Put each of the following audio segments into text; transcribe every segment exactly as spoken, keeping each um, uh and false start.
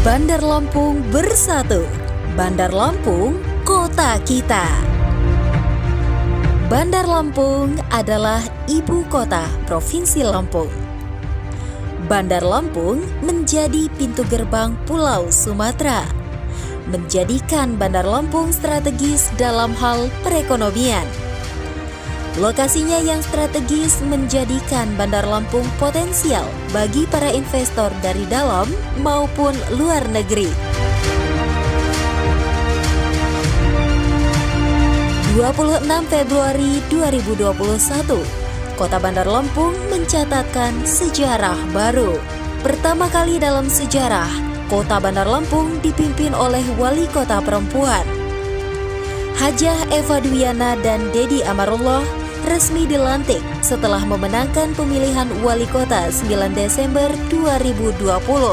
Bandar Lampung bersatu. Bandar Lampung, kota kita. Bandar Lampung adalah ibu kota Provinsi Lampung. Bandar Lampung menjadi pintu gerbang Pulau Sumatera, menjadikan Bandar Lampung strategis dalam hal perekonomian. Lokasinya yang strategis menjadikan Bandar Lampung potensial bagi para investor dari dalam maupun luar negeri. dua puluh enam Februari dua ribu dua puluh satu, Kota Bandar Lampung mencatatkan sejarah baru. Pertama kali dalam sejarah, Kota Bandar Lampung dipimpin oleh wali kota perempuan. Hajah Eva Dwiana dan Dedi Amarullah resmi dilantik setelah memenangkan pemilihan wali kota sembilan Desember dua ribu dua puluh.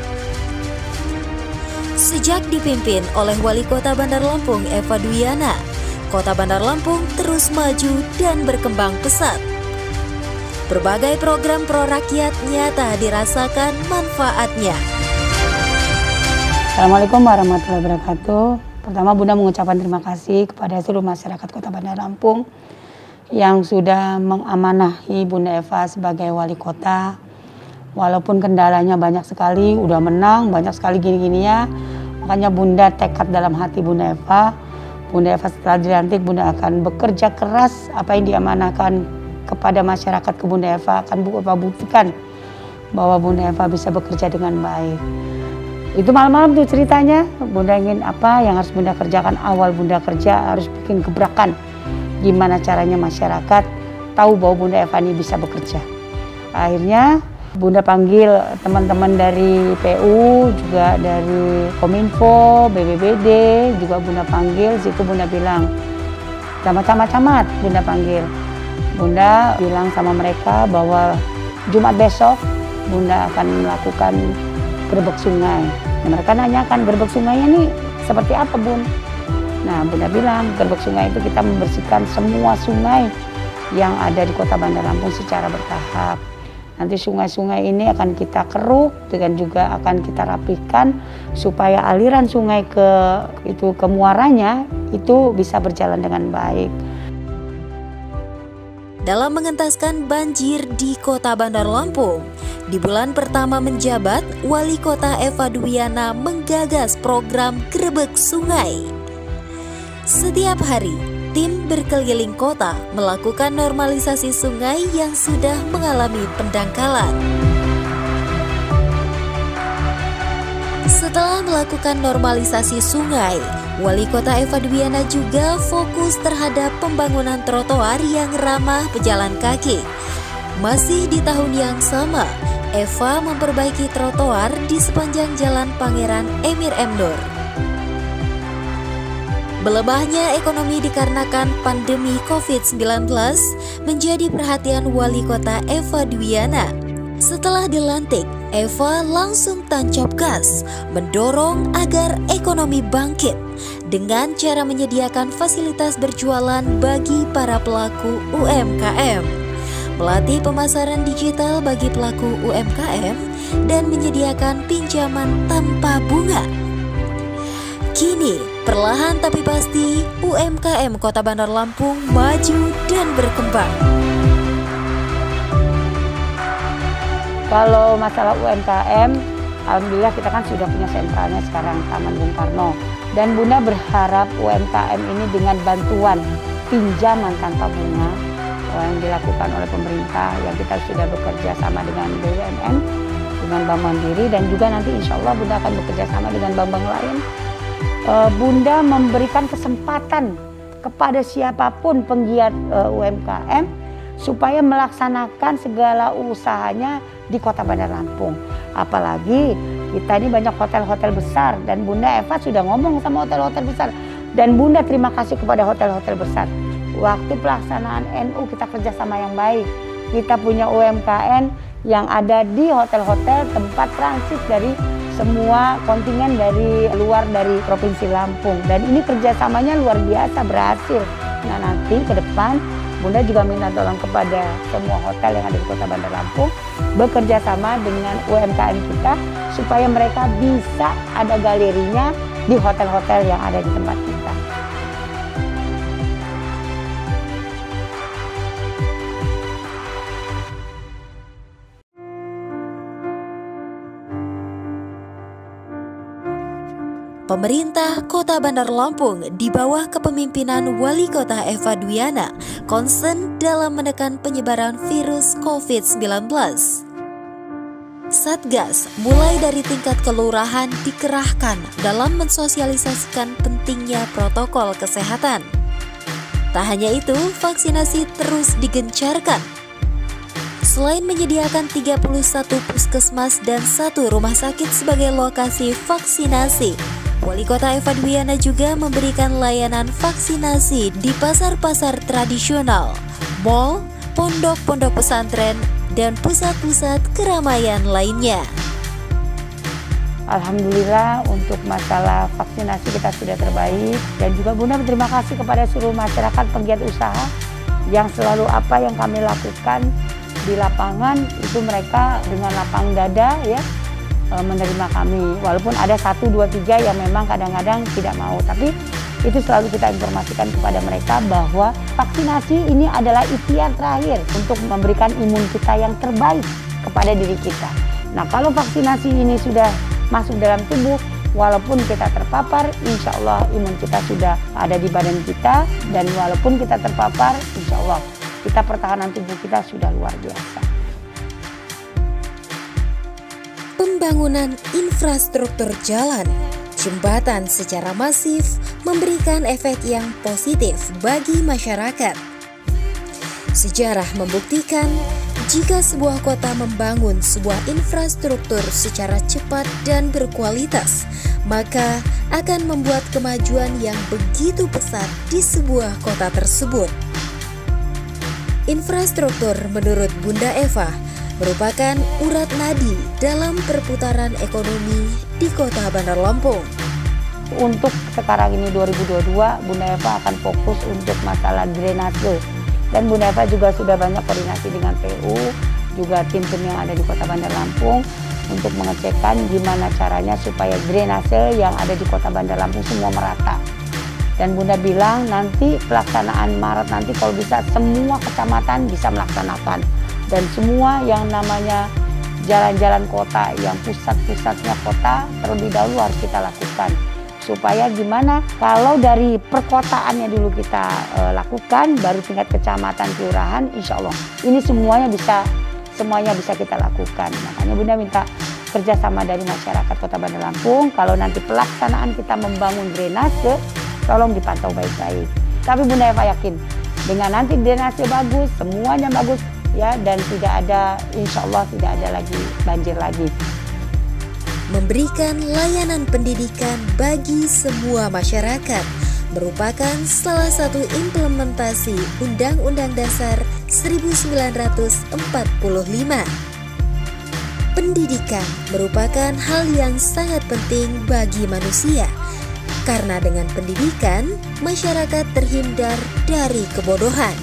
Sejak dipimpin oleh wali kota Bandar Lampung Eva Dwiana, Kota Bandar Lampung terus maju dan berkembang pesat. Berbagai program pro rakyat nyata dirasakan manfaatnya. Assalamualaikum warahmatullahi wabarakatuh. Pertama, Bunda mengucapkan terima kasih kepada seluruh masyarakat Kota Bandar Lampung yang sudah mengamanahi Bunda Eva sebagai wali kota. Walaupun kendalanya banyak sekali, udah menang, banyak sekali gini-gini ya. Makanya Bunda tekad dalam hati Bunda Eva. Bunda Eva setelah dilantik, Bunda akan bekerja keras apa yang diamanahkan kepada masyarakat ke Bunda Eva, akan Bunda buktikan bahwa Bunda Eva bisa bekerja dengan baik. Itu malam-malam tuh ceritanya, Bunda ingin apa yang harus Bunda kerjakan. Awal Bunda kerja harus bikin gebrakan. Gimana caranya masyarakat tahu bahwa Bunda Eva ini bisa bekerja. Akhirnya Bunda panggil teman-teman dari P U, juga dari Kominfo, B B B D, juga Bunda panggil. Situ Bunda bilang, camat-camat, Bunda panggil. Bunda bilang sama mereka bahwa Jumat besok Bunda akan melakukan gerbek sungai. Nah, mereka nanyakan gerbek sungainya nih seperti apa, Bun? Nah, Bunda bilang gerbek sungai itu kita membersihkan semua sungai yang ada di Kota Bandar Lampung secara bertahap. Nanti sungai-sungai ini akan kita keruk dan juga akan kita rapihkan supaya aliran sungai ke itu ke muaranya itu bisa berjalan dengan baik. Dalam mengentaskan banjir di Kota Bandar Lampung, di bulan pertama menjabat, Wali Kota Eva Dwiana menggagas program Gerbek Sungai. Setiap hari, tim berkeliling kota melakukan normalisasi sungai yang sudah mengalami pendangkalan. Setelah melakukan normalisasi sungai, Wali Kota Eva Dwiana juga fokus terhadap pembangunan trotoar yang ramah pejalan kaki. Masih di tahun yang sama, Eva memperbaiki trotoar di sepanjang Jalan Pangeran Emir M. Nur. Belebahnya ekonomi dikarenakan pandemi covid sembilan belas menjadi perhatian Wali Kota Eva Dwiana. Setelah dilantik, Eva langsung tancap gas mendorong agar ekonomi bangkit dengan cara menyediakan fasilitas berjualan bagi para pelaku U M K M, melatih pemasaran digital bagi pelaku U M K M, dan menyediakan pinjaman tanpa bunga. Kini, perlahan tapi pasti, U M K M Kota Bandar Lampung maju dan berkembang. Kalau masalah U M K M, alhamdulillah kita kan sudah punya sentralnya sekarang, Taman Bung Karno. Dan Bunda berharap U M K M ini dengan bantuan pinjaman tanpa bunga yang dilakukan oleh pemerintah, yang kita sudah bekerja sama dengan B U M N, dengan Bank Mandiri, dan juga nanti insya Allah Bunda akan bekerja sama dengan bank-bank lain. Bunda memberikan kesempatan kepada siapapun penggiat U M K M supaya melaksanakan segala usahanya di Kota Bandar Lampung. Apalagi kita ini banyak hotel-hotel besar dan Bunda Eva sudah ngomong sama hotel-hotel besar. Dan Bunda terima kasih kepada hotel-hotel besar. Waktu pelaksanaan N U kita kerjasama yang baik. Kita punya U M K M yang ada di hotel-hotel tempat transit dari semua kontingen dari luar dari Provinsi Lampung. Dan ini kerjasamanya luar biasa berhasil. Nah, nanti ke depan Bunda juga minta tolong kepada semua hotel yang ada di Kota Bandar Lampung bekerja sama dengan U M K M kita supaya mereka bisa ada galerinya di hotel-hotel yang ada di tempat kita. Pemerintah Kota Bandar Lampung di bawah kepemimpinan Wali Kota Eva Dwiana konsen dalam menekan penyebaran virus covid sembilan belas. Satgas mulai dari tingkat kelurahan dikerahkan dalam mensosialisasikan pentingnya protokol kesehatan. Tak hanya itu, vaksinasi terus digencarkan. Selain menyediakan tiga puluh satu puskesmas dan satu rumah sakit sebagai lokasi vaksinasi, Wali Kota Eva Dwiana juga memberikan layanan vaksinasi di pasar-pasar tradisional, mal, pondok-pondok pesantren, dan pusat-pusat keramaian lainnya. Alhamdulillah untuk masalah vaksinasi kita sudah terbaik, dan juga Bunda berterima kasih kepada seluruh masyarakat penggiat usaha yang selalu apa yang kami lakukan di lapangan itu mereka dengan lapang dada ya menerima kami, walaupun ada satu, dua, tiga yang memang kadang-kadang tidak mau, tapi itu selalu kita informasikan kepada mereka bahwa vaksinasi ini adalah ikhtiar terakhir untuk memberikan imun kita yang terbaik kepada diri kita. Nah, kalau vaksinasi ini sudah masuk dalam tubuh, walaupun kita terpapar, insya Allah imun kita sudah ada di badan kita, dan walaupun kita terpapar, insya Allah kita pertahanan tubuh kita sudah luar biasa. Pembangunan infrastruktur jalan, jembatan secara masif memberikan efek yang positif bagi masyarakat. Sejarah membuktikan jika sebuah kota membangun sebuah infrastruktur secara cepat dan berkualitas, maka akan membuat kemajuan yang begitu pesat di sebuah kota tersebut. Infrastruktur menurut Bunda Eva merupakan urat nadi dalam perputaran ekonomi di Kota Bandar Lampung. Untuk sekarang ini dua ribu dua puluh dua, Bunda Eva akan fokus untuk masalah drainase. Dan Bunda Eva juga sudah banyak koordinasi dengan P U, juga tim-tim yang ada di Kota Bandar Lampung untuk mengecekkan gimana caranya supaya drainase yang ada di Kota Bandar Lampung semua merata. Dan Bunda bilang nanti pelaksanaan Maret nanti kalau bisa semua kecamatan bisa melaksanakan. Dan semua yang namanya jalan-jalan kota, yang pusat-pusatnya kota terlebih dahulu harus kita lakukan. Supaya gimana kalau dari perkotaannya dulu kita e, lakukan, baru tingkat kecamatan, kelurahan, insya Allah ini semuanya bisa semuanya bisa kita lakukan. Makanya Bunda minta kerjasama dari masyarakat Kota Bandar Lampung. Kalau nanti pelaksanaan kita membangun drainase, tolong dipantau baik-baik. Tapi Bunda Eva yakin dengan nanti drainase bagus, semuanya bagus, ya, dan tidak ada, insya Allah tidak ada lagi banjir lagi. Memberikan layanan pendidikan bagi semua masyarakat merupakan salah satu implementasi Undang-Undang Dasar seribu sembilan ratus empat puluh lima. Pendidikan merupakan hal yang sangat penting bagi manusia, karena dengan pendidikan masyarakat terhindar dari kebodohan.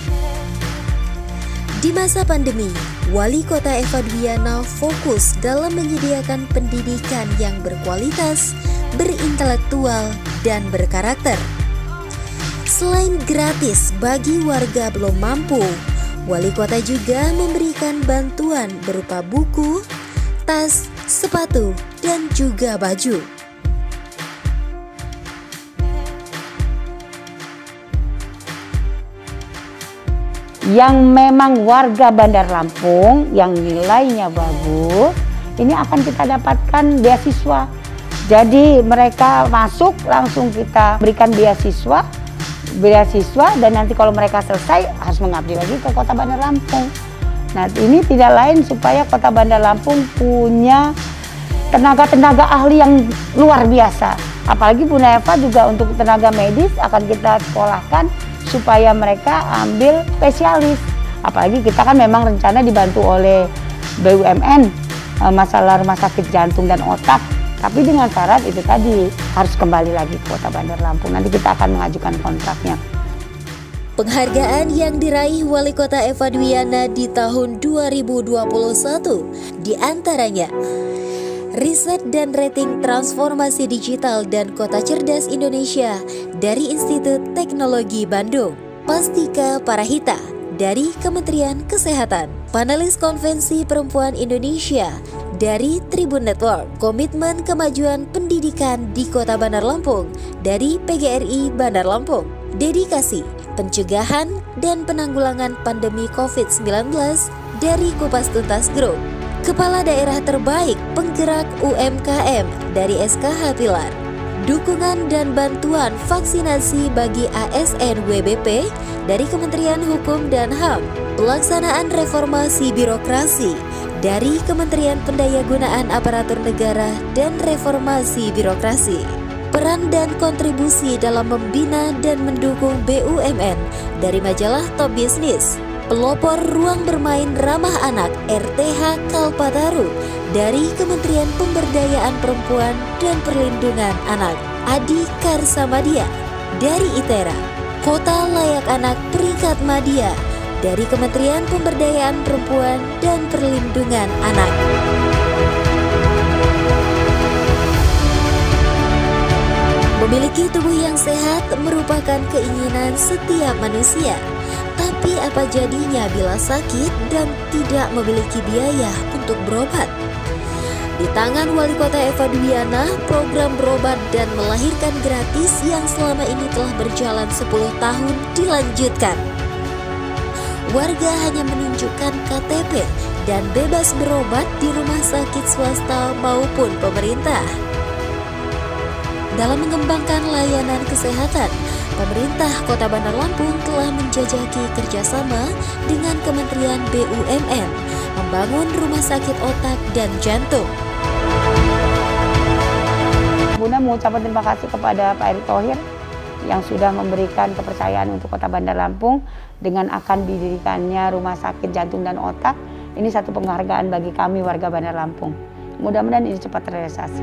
Di masa pandemi, Wali Kota Eva Dwiana fokus dalam menyediakan pendidikan yang berkualitas, berintelektual, dan berkarakter. Selain gratis bagi warga belum mampu, Wali Kota juga memberikan bantuan berupa buku, tas, sepatu, dan juga baju. Yang memang warga Bandar Lampung yang nilainya bagus, ini akan kita dapatkan beasiswa. Jadi mereka masuk langsung kita berikan beasiswa, beasiswa dan nanti kalau mereka selesai harus mengabdi lagi ke Kota Bandar Lampung. Nah, ini tidak lain supaya Kota Bandar Lampung punya tenaga-tenaga ahli yang luar biasa. Apalagi Bunda Eva juga untuk tenaga medis akan kita sekolahkan supaya mereka ambil spesialis. Apalagi kita kan memang rencana dibantu oleh B U M N masalah rumah sakit jantung dan otak. Tapi dengan syarat itu tadi harus kembali lagi ke Kota Bandar Lampung. Nanti kita akan mengajukan kontraknya. Penghargaan yang diraih Wali Kota Eva Dwiana di tahun dua ribu dua puluh satu diantaranya Riset dan Rating Transformasi Digital dan Kota Cerdas Indonesia dari Institut Teknologi Bandung, Pastika Parahita dari Kementerian Kesehatan, Panelis Konvensi Perempuan Indonesia dari Tribun Network, Komitmen Kemajuan Pendidikan di Kota Bandar Lampung dari P G R I Bandar Lampung, Dedikasi Pencegahan dan Penanggulangan Pandemi covid sembilan belas dari Kupas Tuntas Group, Kepala Daerah Terbaik Penggerak U M K M dari S K H Pilar, Dukungan dan Bantuan Vaksinasi bagi A S N W B P dari Kementerian Hukum dan H A M, Pelaksanaan Reformasi Birokrasi dari Kementerian Pendayagunaan Aparatur Negara dan Reformasi Birokrasi, peran dan kontribusi dalam membina dan mendukung B U M N dari majalah Top Business, pelopor ruang bermain ramah anak R T H Kalpataru dari Kementerian Pemberdayaan Perempuan dan Perlindungan Anak, Adi Karsamadia dari ITERA, Kota Layak Anak Peringkat Madya dari Kementerian Pemberdayaan Perempuan dan Perlindungan Anak. Memiliki tubuh yang sehat merupakan keinginan setiap manusia. Tapi apa jadinya bila sakit dan tidak memiliki biaya untuk berobat? Di tangan Wali Kota Eva Dwiana, program berobat dan melahirkan gratis yang selama ini telah berjalan sepuluh tahun dilanjutkan. Warga hanya menunjukkan K T P dan bebas berobat di rumah sakit swasta maupun pemerintah. Dalam mengembangkan layanan kesehatan, pemerintah Kota Bandar Lampung telah menjajaki kerjasama dengan Kementerian B U M N membangun rumah sakit otak dan jantung. Bunda mengucapkan terima kasih kepada Pak Erick Thohir yang sudah memberikan kepercayaan untuk Kota Bandar Lampung dengan akan didirikannya rumah sakit jantung dan otak. Ini satu penghargaan bagi kami warga Bandar Lampung. Mudah-mudahan ini cepat terrealisasi.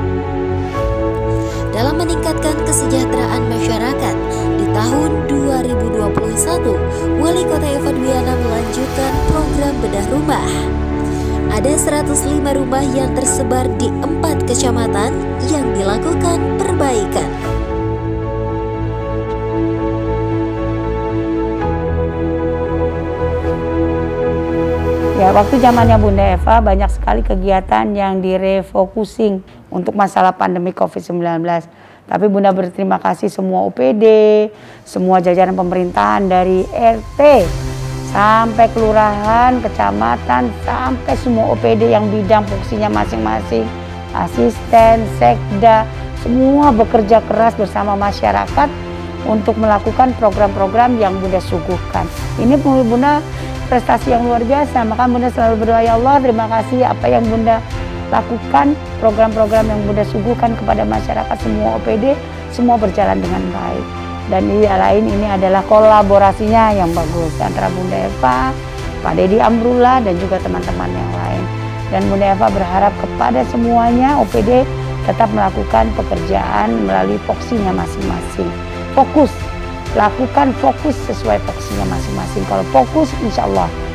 Dalam meningkatkan kesejahteraan masyarakat, di tahun dua ribu dua puluh satu, Wali Kota Eva Dwiana melanjutkan program bedah rumah. Ada seratus lima rumah yang tersebar di empat kecamatan yang dilakukan perbaikan. Ya, waktu zamannya Bunda Eva banyak sekali kegiatan yang direfocusing untuk masalah pandemi covid sembilan belas. Tapi Bunda berterima kasih semua O P D, semua jajaran pemerintahan dari R T sampai kelurahan, kecamatan, sampai semua O P D yang bidang fungsinya masing-masing, asisten, sekda, semua bekerja keras bersama masyarakat untuk melakukan program-program yang Bunda suguhkan. Ini Bunda prestasi yang luar biasa, maka Bunda selalu berdoa, ya Allah terima kasih apa yang Bunda lakukan, program-program yang Bunda suguhkan kepada masyarakat, semua O P D, semua berjalan dengan baik. Dan ini lain ini adalah kolaborasinya yang bagus antara Bunda Eva, Pak Deddy Amrullah dan juga teman-teman yang lain. Dan Bunda Eva berharap kepada semuanya O P D tetap melakukan pekerjaan melalui voksinya masing-masing. Fokus, lakukan fokus sesuai voksinya masing-masing. Kalau fokus insya Allah